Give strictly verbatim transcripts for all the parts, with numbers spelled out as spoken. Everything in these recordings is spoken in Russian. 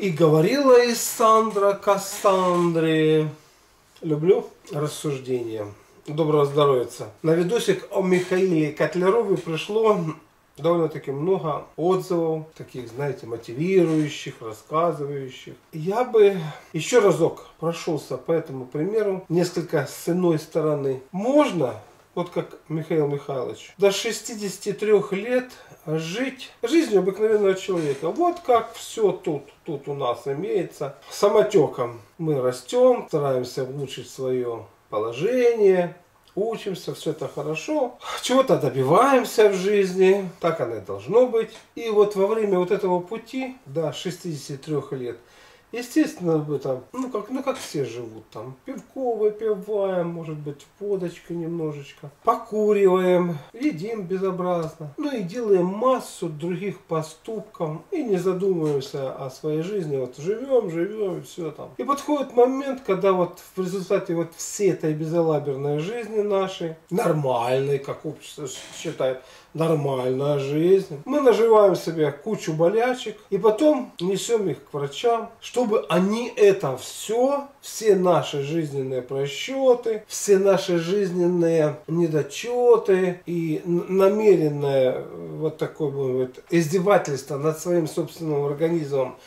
И говорила Исандра Кассандре. Люблю рассуждения. Доброго здоровья. На видосик о Михаиле Котлярове пришло довольно-таки много отзывов, таких, знаете, мотивирующих, рассказывающих. Я бы еще разок прошелся по этому примеру, несколько с иной стороны. Можно, вот как Михаил Михайлович, до шестидесяти трёх лет жить жизнью обыкновенного человека. Вот как все тут, тут у нас имеется. Самотеком мы растем, стараемся улучшить свое положение, учимся, все это хорошо, чего-то добиваемся в жизни, так оно и должно быть. И вот во время вот этого пути до шестидесяти трёх лет, естественно, мы там, ну как, ну как все живут, там пивко выпиваем, может быть, водочка немножечко, покуриваем, едим безобразно, ну и делаем массу других поступков и не задумываемся о своей жизни, вот живем, живем и все там. И подходит момент, когда вот в результате вот всей этой безалаберной жизни нашей, нормальной, как общество считает, нормальная жизнь, мы наживаем себе кучу болячек и потом несем их к врачам, чтобы они это все, все наши жизненные просчеты, все наши жизненные недочеты и намеренное вот такое вот издевательство над своим собственным организмом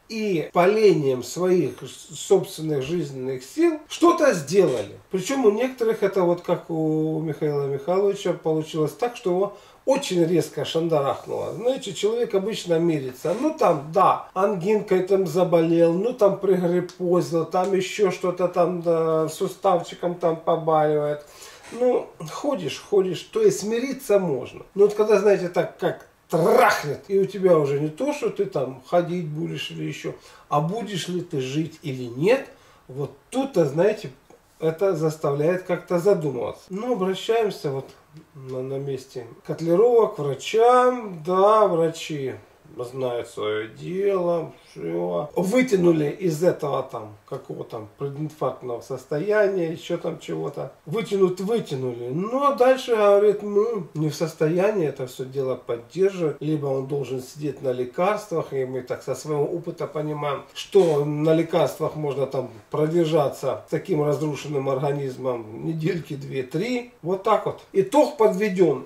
и палением своих собственных жизненных сил что-то сделали. Причем у некоторых это вот как у Михаила Михайловича получилось так, что его очень резко шандарахнуло. Знаете, человек обычно мирится. Ну там, да, ангинкой там заболел, ну там пригриппозил, там еще что-то там, да, суставчиком там побаливает. Ну, ходишь, ходишь, то есть смириться можно. Но вот когда, знаете, так как трахнет, и у тебя уже не то, что ты там ходить будешь или еще, а будешь ли ты жить или нет, вот тут-то, знаете, это заставляет как-то задумываться. Ну, обращаемся вот на, на месте Котлярова к врачам. Да, врачи знают свое дело, все. Вытянули из этого там какого там прединфарктного состояния, еще там чего-то. Вытянуть вытянули. Но дальше, говорит, мы не в состоянии это все дело поддерживать. Либо он должен сидеть на лекарствах, и мы так со своего опыта понимаем, что на лекарствах можно там продержаться с таким разрушенным организмом недельки две-три. Вот так вот. Итог подведен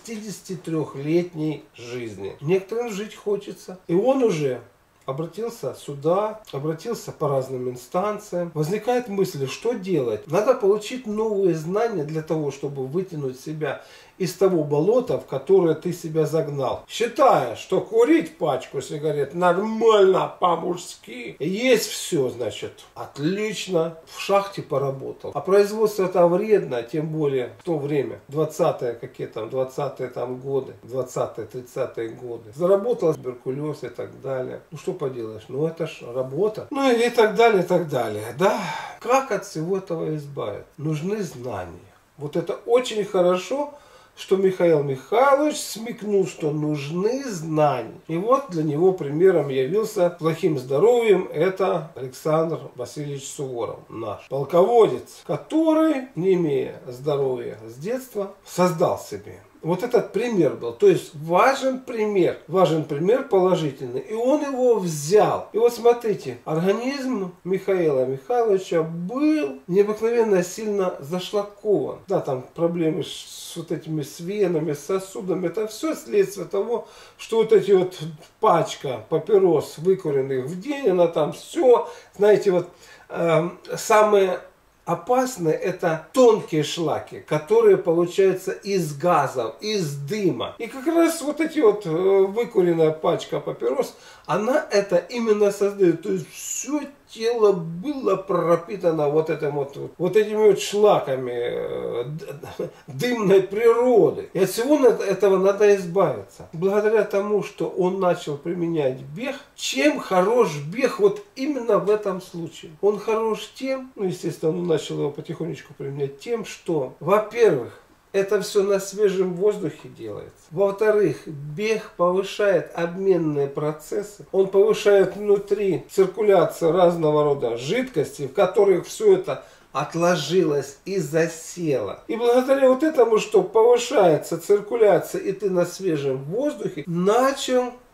шестидесятитрёхлетней жизни. Некоторым жить хочется. И он уже обратился сюда, обратился по разным инстанциям. Возникает мысль, что делать? Надо получить новые знания для того, чтобы вытянуть себя из того болота, в которое ты себя загнал. Считая, что курить пачку сигарет нормально, по-мужски. Есть все, значит, отлично. В шахте поработал. А производство это вредно, тем более в то время, двадцатые, какие там, двадцатые там годы, двадцатые, тридцатые годы. Заработал туберкулез и так далее. Ну что поделаешь, ну это ж работа. Ну и так далее, и так далее. Да, как от всего этого избавиться? Нужны знания. Вот это очень хорошо, что Михаил Михайлович смекнул, что нужны знания. И вот для него примером явился плохим здоровьем это Александр Васильевич Суворов, наш полководец, который, не имея здоровья с детства, создал себе. Вот этот пример был. То есть важен пример. Важен пример положительный. И он его взял. И вот смотрите, организм Михаила Михайловича был необыкновенно сильно зашлакован. Да, там проблемы с вот этими с венами, с сосудами. Это все следствие того, что вот эти вот пачка папирос, выкуренных в день, она там все, знаете, вот э, самые опасные это тонкие шлаки, которые получаются из газов, из дыма. И как раз вот эти вот выкуренная пачка папирос, она это именно создает. То есть все тело было пропитано вот, этим вот, вот этими вот шлаками дымной природы. И от всего этого надо избавиться. Благодаря тому, что он начал применять бег, чем хорош бег вот именно в этом случае? Он хорош тем, ну естественно он начал его потихонечку применять тем, что, во-первых, это все на свежем воздухе делается. Во-вторых, бег повышает обменные процессы. Он повышает внутри циркуляцию разного рода жидкостей, в которых все это отложилось и засело. И благодаря вот этому, что повышается циркуляция, и ты на свежем воздухе, начал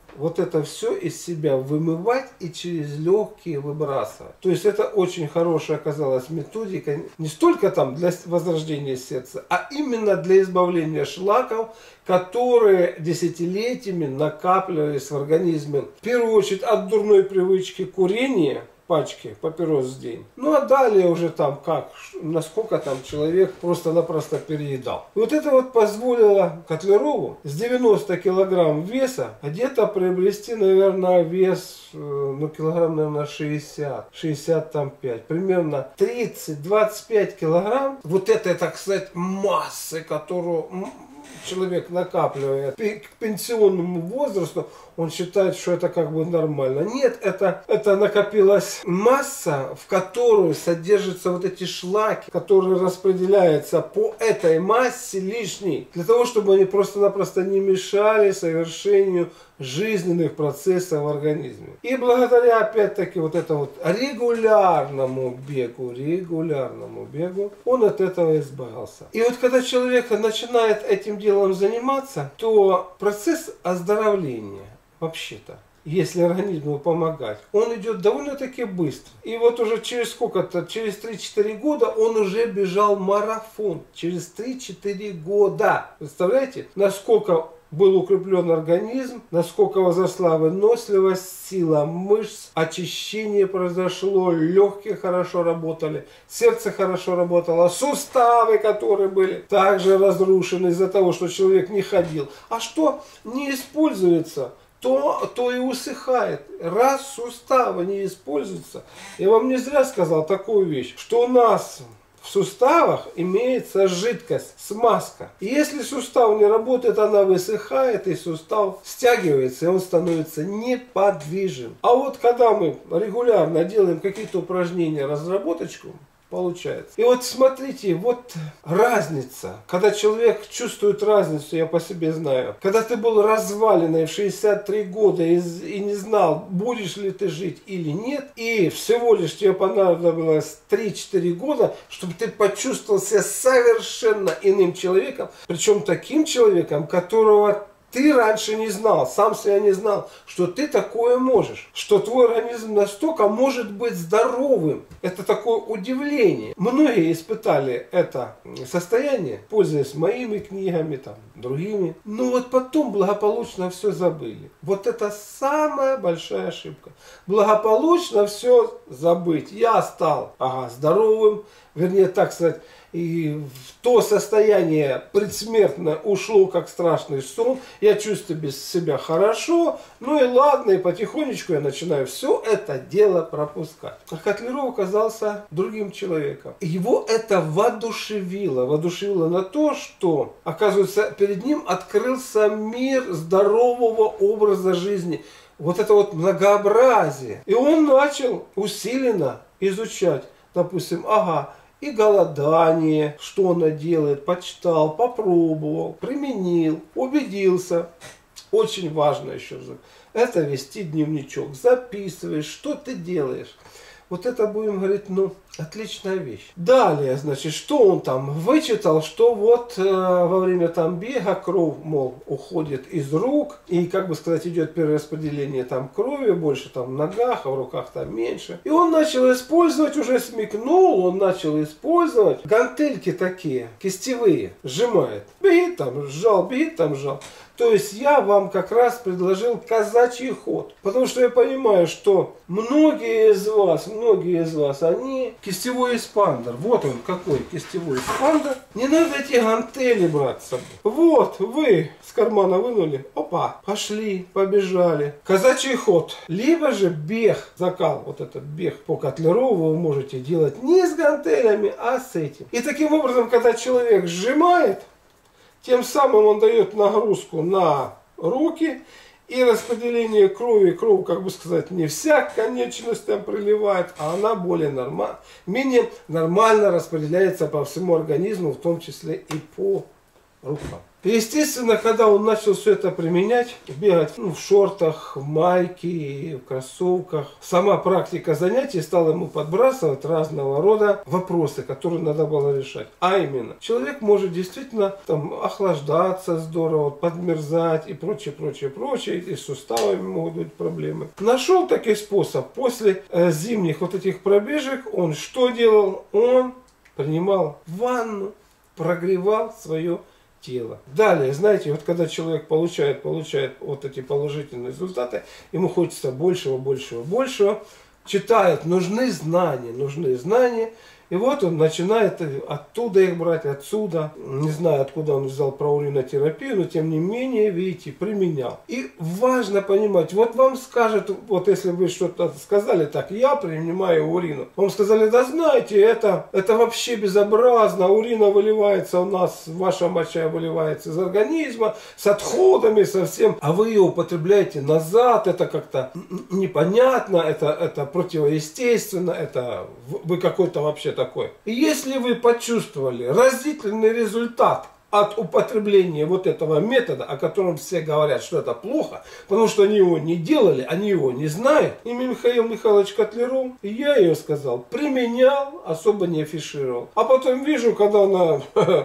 вот это все из себя вымывать и через легкие выбрасывать. То есть это очень хорошая оказалась методика не столько там для возрождения сердца, а именно для избавления шлаков, которые десятилетиями накапливались в организме. В первую очередь от дурной привычки курения, пачки папирос в день. Ну а далее уже там как, насколько там человек просто-напросто переедал. И вот это вот позволило Котлярову с девяноста килограмм веса где-то приобрести, наверное, вес, ну килограмм, наверное, шестьдесят, шестьдесят пять, примерно тридцать-двадцать пять килограмм. Вот это, так сказать, массы, которую человек накапливает к пенсионному возрасту, он считает, что это как бы нормально. Нет, это, это накопилась масса, в которую содержатся вот эти шлаки, которые распределяются по этой массе лишней, для того, чтобы они просто-напросто не мешали совершению жизненных процессов в организме. И благодаря, опять-таки, вот этому вот регулярному бегу, регулярному бегу, он от этого избавился. И вот когда человек начинает этим делом заниматься, то процесс оздоровления, вообще-то, если организму помогать, он идет довольно-таки быстро. И вот уже через сколько-то, через три-четыре года он уже бежал марафон. Через три-четыре года. Представляете, насколько был укреплен организм, насколько возросла выносливость, сила мышц, очищение произошло, легкие хорошо работали, сердце хорошо работало, суставы, которые были также разрушены из-за того, что человек не ходил. А что не используется, то, то и усыхает. Раз суставы не используются, я вам не зря сказал такую вещь, что у нас в суставах имеется жидкость, смазка. И если сустав не работает, она высыхает, и сустав стягивается, и он становится неподвижен. А вот когда мы регулярно делаем какие-то упражнения, разработочку, получается. И вот смотрите, вот разница. Когда человек чувствует разницу, я по себе знаю. Когда ты был разваленный в шестьдесят три года и, и не знал, будешь ли ты жить или нет, и всего лишь тебе понадобилось три-четыре года, чтобы ты почувствовал себя совершенно иным человеком. Причем таким человеком, которого ты раньше не знал, сам себя не знал, что ты такое можешь, что твой организм настолько может быть здоровым. Это такое удивление. Многие испытали это состояние, пользуясь моими книгами, там, другими. Но вот потом благополучно все забыли. Вот это самая большая ошибка. Благополучно все забыть. Я стал ага, здоровым, вернее, так сказать, и в то состояние предсмертное ушло, как страшный сон. Я чувствую себя хорошо. Ну и ладно, и потихонечку я начинаю все это дело пропускать. А Котляров оказался другим человеком. Его это воодушевило. Воодушевило на то, что, оказывается, перед ним открылся мир здорового образа жизни. Вот это вот многообразие. И он начал усиленно изучать. Допустим, ага, и голодание, что она делает, почитал, попробовал, применил, убедился. Очень важно еще это вести дневничок, записываешь, что ты делаешь. Вот это будем говорить, ну, отличная вещь. Далее, значит, что он там вычитал, что вот э, во время там бега кровь, мол, уходит из рук, и, как бы сказать, идет перераспределение там крови, больше там в ногах, а в руках там меньше. И он начал использовать, уже смекнул, он начал использовать гантельки такие, кистевые, сжимает. Бегит там, сжал, бегит там, сжал. То есть я вам как раз предложил казачий ход. Потому что я понимаю, что многие из вас, многие из вас, они кистевой эспандер. Вот он какой кистевой эспандер. Не надо эти гантели брать с собой. Вот вы с кармана вынули. Опа, пошли, побежали. Казачий ход. Либо же бег, закал, вот этот бег по Котлярову вы можете делать не с гантелями, а с этим. И таким образом, когда человек сжимает, тем самым он дает нагрузку на руки и распределение крови. Кровь, как бы сказать, не вся к конечностям приливает, а она более нормально, менее нормально распределяется по всему организму, в том числе и по рукам. И естественно, когда он начал все это применять, бегать ну, в шортах, в майке, в кроссовках, сама практика занятий стала ему подбрасывать разного рода вопросы, которые надо было решать. А именно, человек может действительно там охлаждаться здорово, подмерзать и прочее, прочее, прочее, и с суставами могут быть проблемы. Нашел такой способ. После э, зимних вот этих пробежек он что делал? Он принимал ванну, прогревал свое тело. Далее, знаете, вот когда человек получает, получает вот эти положительные результаты, ему хочется большего, большего, большего, читает, нужны знания, нужны знания. И вот он начинает оттуда их брать, отсюда. Не знаю, откуда он взял про уринотерапию, но тем не менее, видите, применял. И важно понимать, вот вам скажет, вот если вы что-то сказали, так, я принимаю урину. Вам сказали, да знаете, это, это вообще безобразно, урина выливается у нас, ваша моча выливается из организма, с отходами совсем, а вы ее употребляете назад, это как-то непонятно, это, это противоестественно, это вы какой-то вообще такой. И если вы почувствовали разительный результат от употребления вот этого метода, о котором все говорят, что это плохо, потому что они его не делали, они его не знают. Имя Михаил Михайлович Котляров, я ее сказал, применял, особо не афишировал. А потом вижу, когда она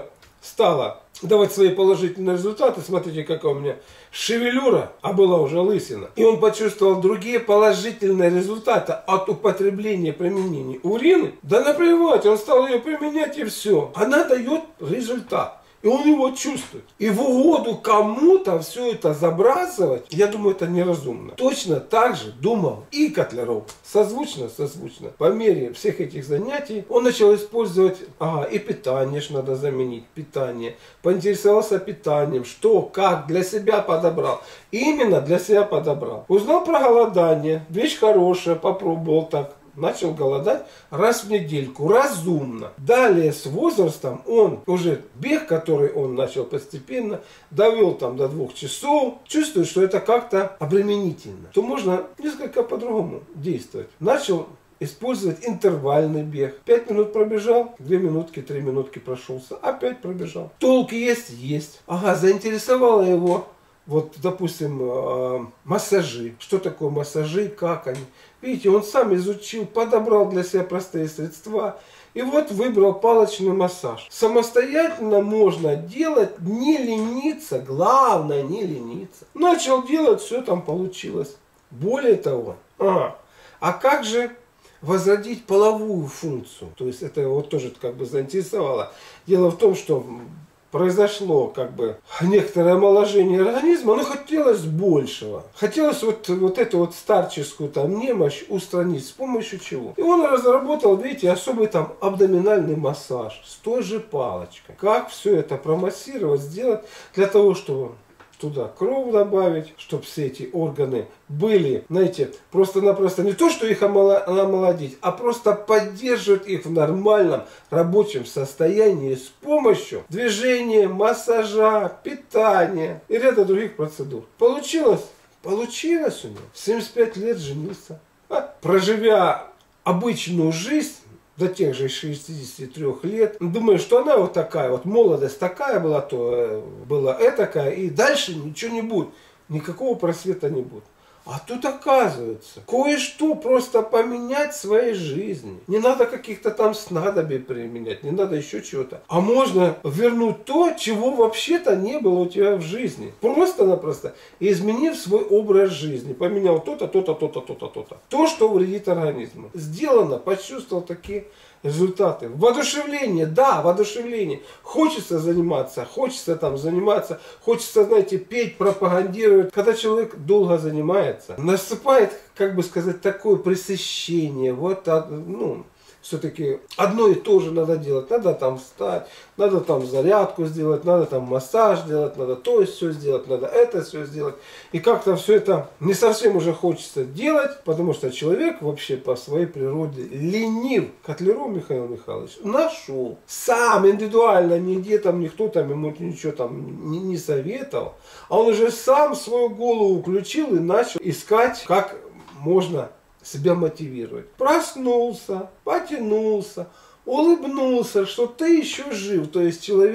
стала давать свои положительные результаты, смотрите, какая у меня шевелюра, а была уже лысина. И он почувствовал другие положительные результаты от употребления, применения урины. Да наплевать, он стал ее применять и все. Она дает результат. И он его чувствует. И в угоду кому-то все это забрасывать, я думаю, это неразумно. Точно так же думал и Котляров. Созвучно, созвучно. По мере всех этих занятий он начал использовать, ага, и питание ж надо заменить, питание. Поинтересовался питанием, что, как, для себя подобрал. Именно для себя подобрал. Узнал про голодание, вещь хорошая, попробовал так. Начал голодать раз в недельку, разумно. Далее с возрастом он уже бег, который он начал постепенно, довел там до двух часов, чувствует, что это как-то обременительно. То можно несколько по-другому действовать. Начал использовать интервальный бег. Пять минут пробежал, две минутки, три минутки прошелся, опять пробежал. Толк есть? Есть. Ага, заинтересовало его. Вот, допустим, массажи. Что такое массажи, как они. Видите, он сам изучил, подобрал для себя простые средства. И вот выбрал палочный массаж. Самостоятельно можно делать, не лениться. Главное, не лениться. Начал делать, все там получилось. Более того, а, а как же возродить половую функцию? То есть это его вот тоже как бы заинтересовало. Дело в том, что произошло как бы некоторое омоложение организма, но хотелось большего. Хотелось вот, вот эту вот старческую там немощь устранить. С помощью чего? И он разработал, видите, особый там абдоминальный массаж с той же палочкой. Как все это промассировать, сделать для того, чтобы туда кровь добавить, чтобы все эти органы были, знаете, просто-напросто не то, что их омолодить, а просто поддерживать их в нормальном рабочем состоянии с помощью движения, массажа, питания и ряда других процедур. Получилось? Получилось у него. В семьдесят пять лет женился. А, проживя обычную жизнь, до тех же шестидесяти трёх лет. Думаю, что она вот такая, вот молодость такая была, то была этакая, и дальше ничего не будет, никакого просвета не будет. А тут оказывается, кое-что просто поменять в своей жизни. Не надо каких-то там снадобий применять, не надо еще чего-то. А можно вернуть то, чего вообще-то не было у тебя в жизни. Просто-напросто изменив свой образ жизни. Поменял то-то, то-то, то-то, то-то, то-то. То, что вредит организму. Сделано, почувствовал такие результаты. Воодушевление, да, воодушевление. Хочется заниматься, хочется там заниматься, хочется, знаете, петь, пропагандировать. Когда человек долго занимается, наступает, как бы сказать, такое пресыщение. Вот, ну, все-таки одно и то же надо делать. Надо там встать, надо там зарядку сделать, надо там массаж делать, надо то и все сделать, надо это все сделать. И как-то все это не совсем уже хочется делать, потому что человек вообще по своей природе ленив. Котляров Михаил Михайлович нашел. Сам индивидуально, нигде там никто там ему ничего там не, не советовал. А он уже сам свою голову включил и начал искать, как можно себя мотивировать. Проснулся, потянулся, улыбнулся, что ты еще жив. То есть человек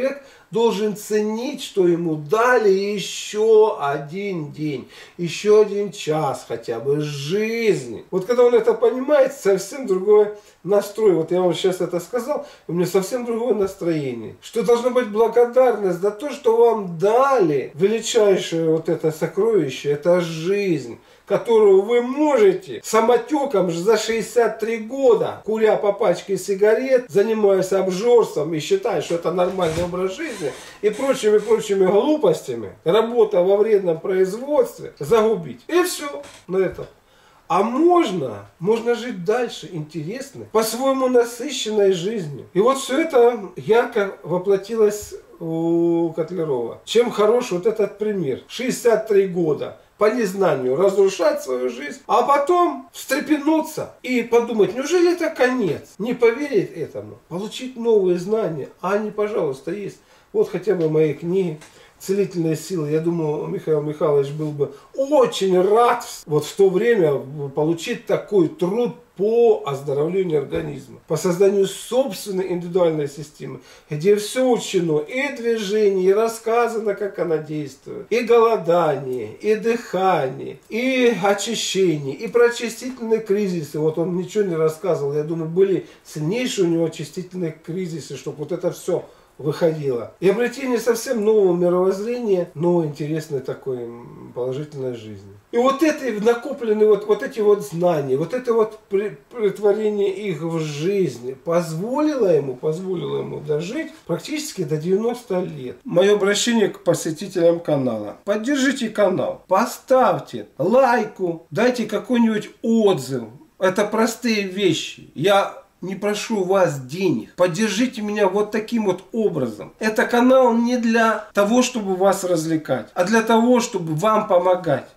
должен ценить, что ему дали еще один день, еще один час хотя бы жизни. Вот когда он это понимает, совсем другой настрой. Вот я вам сейчас это сказал, у меня совсем другое настроение. Что должна быть благодарность за то, что вам дали величайшее вот это сокровище, это жизнь, которую вы можете самотеком за шестьдесят три года, куря по пачке сигарет, занимаясь обжорством и считая, что это нормальный образ жизни и прочими-прочими глупостями, работа во вредном производстве, загубить. И все на этом. А можно, можно жить дальше, интересно, по-своему насыщенной жизнью. И вот все это ярко воплотилось у Котлярова. Чем хорош вот этот пример. шестьдесят три года. По незнанию разрушать свою жизнь, а потом встрепенуться и подумать, неужели это конец? Не поверить этому, получить новые знания. А они, пожалуйста, есть. Вот хотя бы мои книги «Целительные силы». Я думаю, Михаил Михайлович был бы очень рад вот в то время получить такой труд по оздоровлению организма, по созданию собственной индивидуальной системы, где все учено, и движение, и рассказано, как она действует, и голодание, и дыхание, и очищение, и про очистительные кризисы. Вот он ничего не рассказывал, я думаю, были сильнейшие у него очистительные кризисы, чтобы вот это все выходило. И обретение совсем нового мировоззрения, новой интересной такой положительной жизни. И вот эти накопленные вот, вот эти вот знания, вот это вот претворение их в жизнь позволило ему, позволило ему дожить практически до девяноста лет. Мое обращение к посетителям канала. Поддержите канал, поставьте лайку, дайте какой-нибудь отзыв. Это простые вещи. Я не прошу вас денег. Поддержите меня вот таким вот образом. Это канал не для того, чтобы вас развлекать, а для того, чтобы вам помогать.